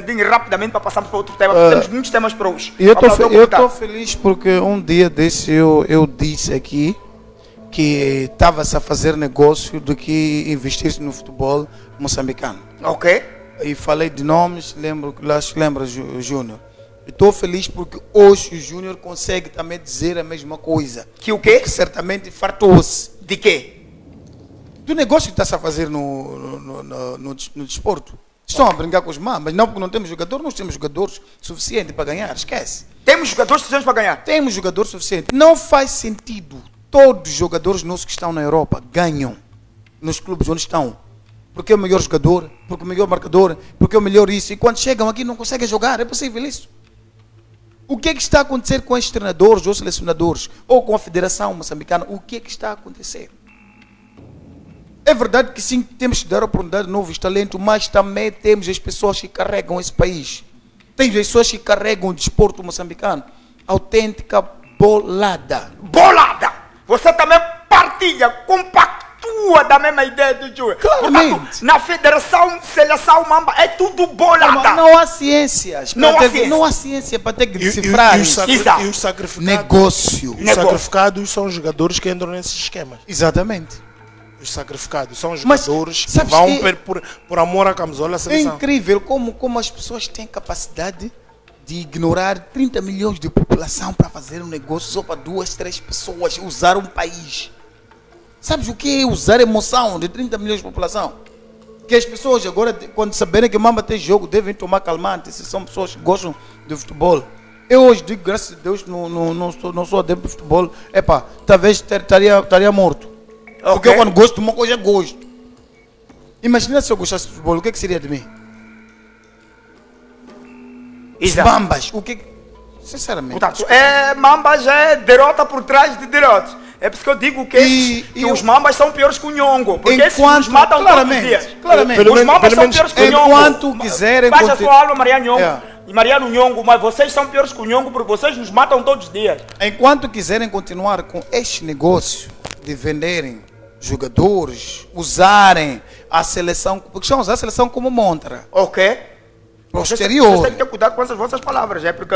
Rapidamente para passarmos para outro tema, temos muitos temas para hoje. Eu estou feliz porque um dia desse eu disse aqui que estava-se a fazer negócio do que investir no futebol moçambicano. Ok. E falei de nomes, lembra Júnior. Estou feliz porque hoje o Júnior consegue também dizer a mesma coisa. Que o quê? Que certamente fartou-se. De quê? Do negócio que está-se a fazer no desporto. Estão a brincar com os mambas, não porque não temos jogadores, nós temos jogadores suficientes para ganhar, esquece. Temos jogadores suficientes para ganhar? Temos jogadores suficientes. Não faz sentido todos os jogadores nossos que estão na Europa ganham nos clubes onde estão. Porque é o melhor jogador, porque é o melhor marcador, porque é o melhor isso. E quando chegam aqui não conseguem jogar, é possível isso. O que é que está a acontecer com estes treinadores ou selecionadores? Ou com a Federação Moçambicana? O que é que está a acontecer? É verdade que sim, temos que dar a oportunidade de novos talentos, mas também temos as pessoas que carregam esse país. Temos as pessoas que carregam o desporto moçambicano. Autêntica bolada. Bolada! Você também partilha, compactua da mesma ideia do Júnior. Claramente. Portanto, na Federação Seleção Mamba é tudo bolada. Não há ciências. Não há ciência para ter que decifrar. E os sacrificados. Negócio. Os sacrificados são os jogadores que entram nesses esquemas. Exatamente. Os sacrificados são os jogadores que vão por amor à camisola. É incrível como as pessoas têm capacidade de ignorar 30 milhões de população para fazer um negócio só para 2, 3 pessoas, usar um país. Sabes o que é usar emoção de 30 milhões de população? Que as pessoas agora, quando saberem que Mamba tem jogo, devem tomar calmante, se são pessoas que gostam de futebol. Eu hoje digo, graças a Deus, não sou adepto de futebol. Epá, talvez estaria morto. Okay. Porque eu quando gosto de uma coisa, gosto. Imagina se eu gostasse de futebol, o que é que seria de mim? Exato. Mambas, o que... Sinceramente. Portanto, Mambas é derrota por trás de derrotas. É por isso que eu digo que os Mambas são piores que o Nhongo. Porque esses nos matam todos os dias. Claramente. Os Mambas são piores que o Nhongo. Enquanto quiserem... Baixa sua alma, Maria Nhongo. E Mariano Nhongo, mas vocês são piores que o Nhongo porque vocês nos matam todos os dias. Enquanto quiserem continuar com este negócio de venderem jogadores, usarem a seleção, porque estão a usar a seleção como montra. Ok. Posterior. Vocês têm que ter cuidado com essas vossas palavras, porque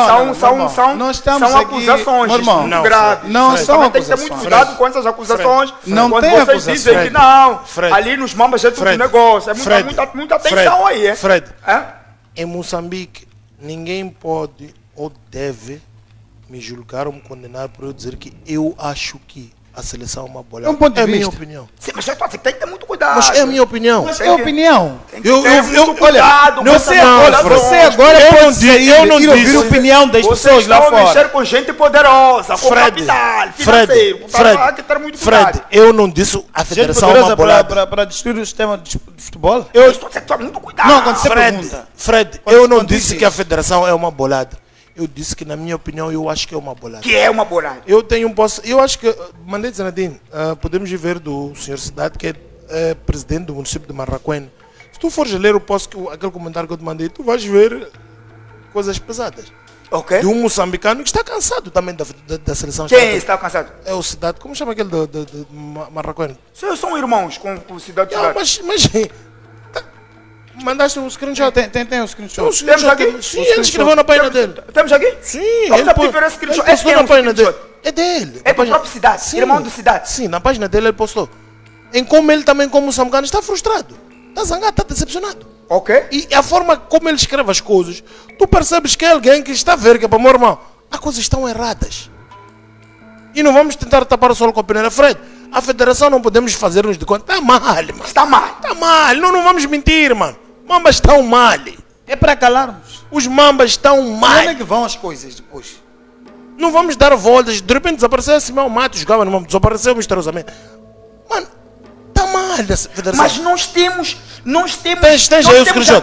são acusações muito graves. Não são acusações. Tem que ter muito cuidado com essas acusações. Não quando tem vocês acusações. dizem que não, ali nos Mambas é tudo negócio. É muita atenção aí. Fred, em Moçambique, ninguém pode ou deve me julgar ou me condenar por eu dizer que eu acho que a seleção é uma bolada. É a minha opinião. Sim, mas eu tem que ter muito cuidado. Mas é a minha opinião. Mas é a opinião. Olha, você agora eu não ouvir a opinião das pessoas lá fora. Mexer com gente poderosa, com capital, financeiro. Fred, eu não disse a federação é uma bolada. Para destruir o sistema de futebol? Eu estou tendo muito cuidado. Não, quando você pergunta. Fred, eu não disse que a federação é uma bolada. Eu disse que, na minha opinião, eu acho que é uma bolada. Que é uma bolada? Eu acho que, mandei dizer, Nadine, podemos ver do senhor Cidade, que é presidente do município de Marraquém. Se tu fores ler aquele comentário que eu te mandei, tu vais ver coisas pesadas. Ok. De um moçambicano que está cansado também da seleção. Quem está cansado? É o Cidade, como chama aquele de Marraquém? São irmãos com o Cidade. Mas mandaste um screenshot? Tem um screenshot. Temos aqui? Sim, ele escreveu na página dele. Temos aqui? Sim, ele postou na página dele. É dele. É do próprio Cidade, irmão do Cidade. Sim, na página dele ele postou. Em como ele também, como moçambicano, está frustrado. Está zangado, está decepcionado. Ok. E a forma como ele escreve as coisas, tu percebes que é alguém que está a ver que, para meu irmão, as coisas estão erradas. E não vamos tentar tapar o sol com a peneira. Fred, a federação não podemos fazer-nos de conta. Está mal, mano. Está mal. Está mal. Não vamos mentir, mano. Mambas estão mal. É para calarmos. Os mambas estão mal. Como é que vão as coisas depois? Não vamos dar voltas. De repente desapareceu Simão Matos, jogava no Mamba, desapareceu misteriosamente. Mano, está mal a federação. Mas nós temos... Tens aí o screenshot.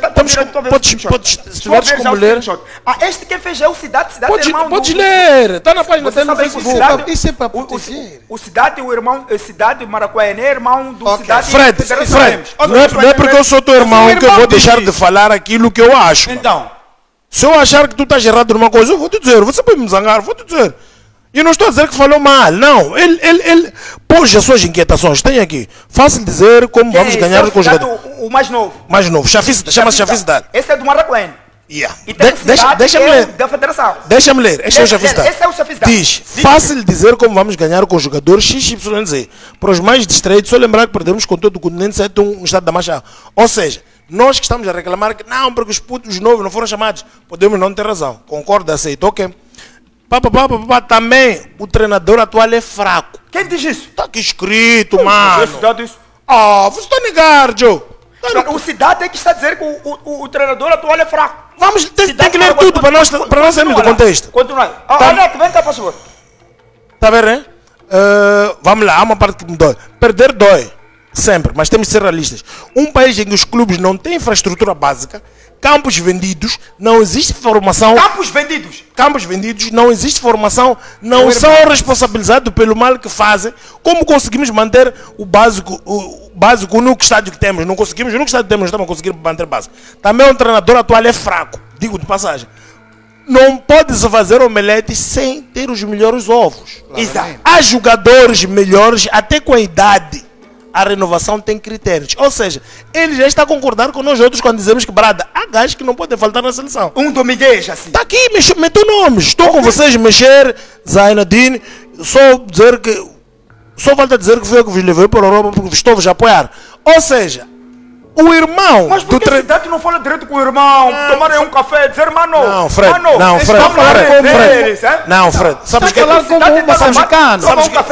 Se tiveres como ler... este quem fez é o Cidade. Podes ler. Está na página dele no Facebook. Isso é para proteger. O Cidade, o irmão... Cidade, o Maracuaiané, irmão do Cidade... Fred, não é porque eu sou teu irmão que eu vou deixar de falar aquilo que eu acho. Então... Se eu achar que tu estás errado numa coisa, eu vou te dizer. Você pode me zangar, vou te dizer. E não estou a dizer que falou mal, não. Ele pôs as suas inquietações. Tem aqui. Fácil dizer como vamos ganhar com o jogador. O mais novo. Mais novo. Chama-se Chaficidade. Esse é do Maracuene. Yeah. E tem Deixa-me ler. Da Federação. Deixa-me ler. Este é o Chaficidade. Esse é o Chaficidade. Diz, fácil dizer como vamos ganhar com o jogador XYZ. Para os mais distraídos, só lembrar que perdemos com todo o continente 7-1 no estado da Marcha. Ou seja, nós que estamos a reclamar que não, porque os putos novos não foram chamados, podemos não ter razão. Concordo, aceito, ok? Também o treinador atual é fraco. Quem diz isso? Está aqui escrito, mano. Isso. Você está a negar, Joe. O Cidade é que está a dizer que o treinador atual é fraco. Tem que ler tudo para nós sairmos do contexto. Continua. Neto, vem cá, por favor. Está a ver, né? Vamos lá, há uma parte que me dói. Perder dói, sempre, mas temos que ser realistas. Um país em que os clubes não têm infraestrutura básica, campos vendidos, não existe formação. Campos vendidos, não existe formação, não são responsabilizados pelo mal que fazem. Como conseguimos manter o básico no estádio que temos? Não conseguimos, no estádio que temos, não estamos conseguindo manter o básico. Também o treinador atual é fraco, digo de passagem. Não pode-se fazer omeletes sem ter os melhores ovos. Exato. Há jogadores melhores, até com a idade. A renovação tem critérios. Ou seja, ele já está a concordar com nós outros quando dizemos que, brada, há gajos que não podem faltar na seleção. Um do Miguel, assim. Está aqui, meto nomes. Estou com vocês, mexer, Zainadine. Só falta dizer que foi eu que vos levei para a Europa porque estou-vos a apoiar. Ou seja, o irmão... Mas por que Cidade não fala direito com o irmão? Tomarem um café, dizer, mano... Não, Fred. Sabes que falar como um moçambicano. Sabes o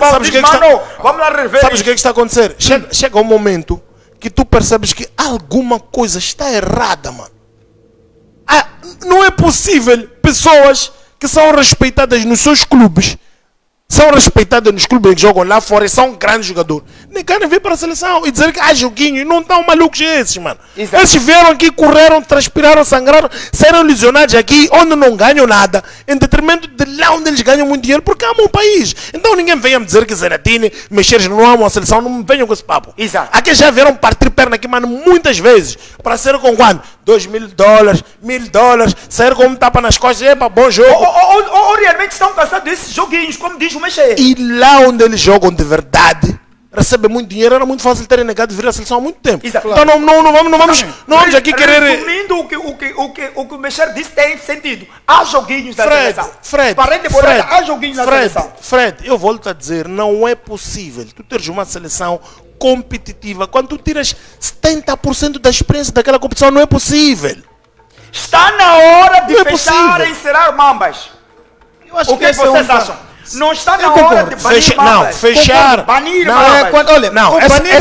que está a acontecer? Chega um momento que tu percebes que alguma coisa está errada, mano. Não é possível pessoas que são respeitadas nos seus clubes, são respeitadas nos clubes que jogam lá fora e são um grande jogador, nem querem vir para a seleção e dizer que há joguinho, e não estão malucos esses, mano. Exato. Esses vieram aqui, correram, transpiraram, sangraram, serão lesionados aqui, onde não ganham nada, em detrimento de lá onde eles ganham muito dinheiro, porque amam o país. Então ninguém venha me dizer que Zenatini, Mexeres não amam a seleção, não me venham com esse papo. Exato. Aqui já vieram partir perna aqui, mano, muitas vezes, para ser com quanto? $2.000, $1.000, sair com um tapa nas costas, epa, bom jogo. Ou realmente estão cansados desses joguinhos, como diz o Mexer. E lá onde eles jogam de verdade, recebem muito dinheiro, era muito fácil terem negado de vir à seleção há muito tempo. Exato. Então não vamos aqui querer... Resumindo, o que o Mexer disse tem sentido. Há joguinhos da seleção. Há joguinhos na seleção. Fred, eu volto a dizer, não é possível tu teres uma seleção competitiva quando tu tiras 70% da experiência daquela competição. Não é possível. Está na hora de fechar e encerrar Mambas. Eu acho o que vocês acham? Não está na hora de banir Mambas. Não, fechar. Banir Mambas. Olha, não,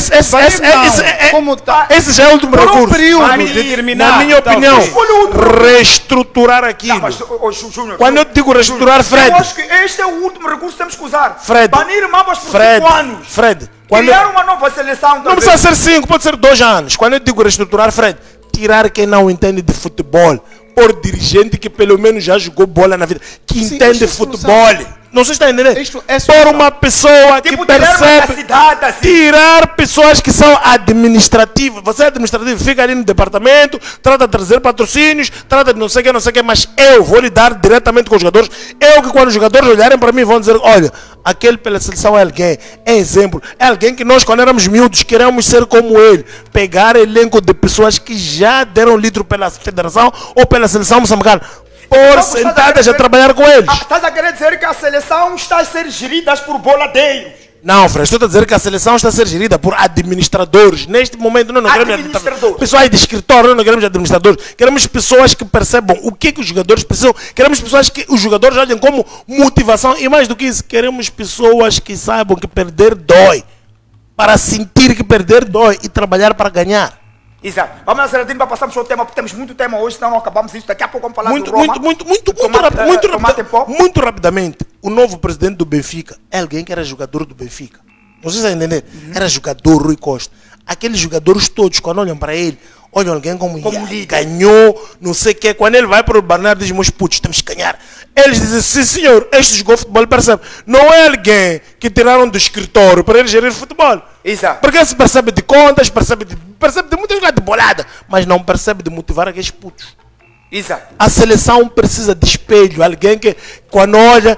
esse já é o último recurso. Na minha opinião, reestruturar aquilo. Quando eu digo reestruturar, Fred, eu acho que este é o último recurso que temos que usar. Fred, banir Mambas por 5 anos. Fred, criar uma nova seleção. Não precisa ser 5, pode ser 2 anos. Quando eu digo reestruturar, Fred, tirar quem não entende de futebol, por dirigente que pelo menos já jogou bola na vida, que entende futebol. Não sei se está entendendo. Por uma pessoa que percebe. Tirar pessoas que são administrativas. Você é administrativo, fica ali no departamento, trata de trazer patrocínios, trata de não sei o que, mas eu vou lidar diretamente com os jogadores. Eu que quando os jogadores olharem para mim vão dizer, olha, aquele pela seleção é alguém, é exemplo, é alguém que nós quando éramos miúdos queremos ser como ele. Pegar elenco de pessoas que já deram litro pela federação ou pela seleção moçambicana. Sentadas a trabalhar com eles. Estás a querer dizer que a seleção está a ser gerida por boladeiros? Não, Fred, estou a dizer que a seleção está a ser gerida por administradores. Neste momento nós não queremos administradores. Pessoas de escritório, nós não queremos administradores. Queremos pessoas que percebam o que os jogadores precisam. Queremos pessoas que os jogadores olhem como motivação. E mais do que isso, queremos pessoas que saibam que perder dói. Para sentir que perder dói e trabalhar para ganhar. Exato. Vamos lá, Zeradinho, para passarmos o tema, porque temos muito tema hoje, senão não acabamos isso. Daqui a pouco vamos falar do Roma. Muito rapidamente, o novo presidente do Benfica é alguém que era jogador do Benfica. Não sei se vai entender. Era jogador Rui Costa. Aqueles jogadores todos, quando olham para ele, olham alguém como ganhou, não sei o que. Quando ele vai para o Bernardo, diz, meus putos, temos que ganhar. Eles dizem, sim senhor, este jogou futebol, percebe. Não é alguém que tiraram do escritório para ele gerir futebol. Exato. Porque ele se percebe de contas, percebe de muitas coisas de bolada, mas não percebe de motivar aqueles putos. Exato. A seleção precisa de espelho, alguém que quando olha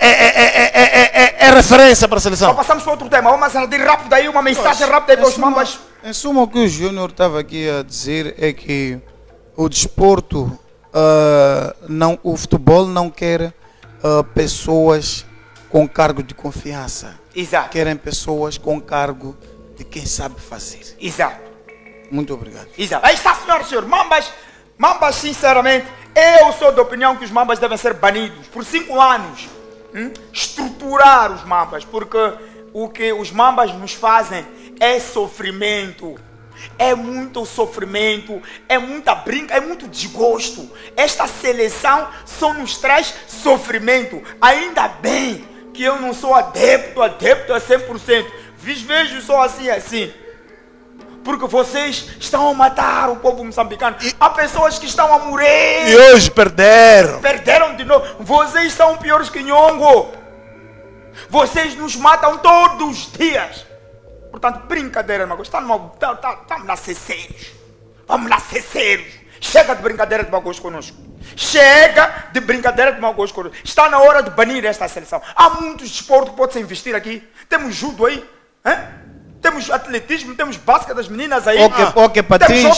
é referência para a seleção. Então passamos para outro tema, vamos acendir rápido aí, uma mensagem rápida aí para os mambas. Em suma, o que o Júnior estava aqui a dizer é que o desporto, o futebol não quer pessoas com cargo de confiança. Exato. Querem pessoas com cargo de quem sabe fazer. Exato. Muito obrigado. Exato. Aí está, senhoras e senhores. Mambas, sinceramente, eu sou da opinião que os mambas devem ser banidos por 5 anos. Estruturar os mambas, porque o que os mambas nos fazem é sofrimento. É muito sofrimento, é muita brinca, é muito desgosto. Esta seleção só nos traz sofrimento. Ainda bem que eu não sou adepto a 100%. Vejo só assim. Porque vocês estão a matar o povo moçambicano. Há pessoas que estão a morrer. E hoje perderam. Perderam de novo. Vocês são piores que Nhongo. Vocês nos matam todos os dias. Portanto, brincadeira, irmão. Estamos lá ser sérios. Vamos lá ser sérios. Chega de brincadeira de bagulhos conosco. Chega de brincadeira de bagulhos conosco. Está na hora de banir esta seleção. Há muitos desportos que pode-se investir aqui. Temos judo aí. Temos atletismo, temos basquete das meninas aí. Ok, Patins,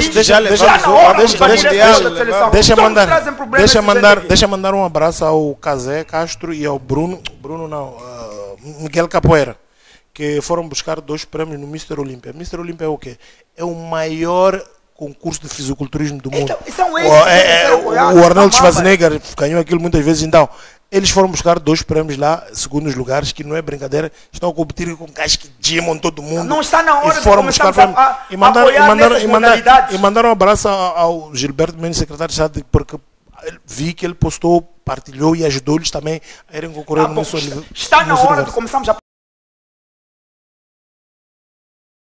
deixa mandar um abraço ao Casé Castro e ao Miguel Capoeira, que foram buscar 2 prêmios no Mr. Olímpia. Mr. Olímpia é o quê? É o maior concurso de fisiculturismo do mundo. O Arnold Schwarzenegger ganhou aquilo muitas vezes, então. Eles foram buscar 2 prêmios lá, segundos lugares, que não é brincadeira, estão a competir com gajos que gemam todo mundo. Não está na hora de começar a e mandaram um abraço ao Gilberto Mendes, secretário de Estado, porque vi que ele postou, partilhou e ajudou-lhes também a irem concorrer no Está na hora de começarmos a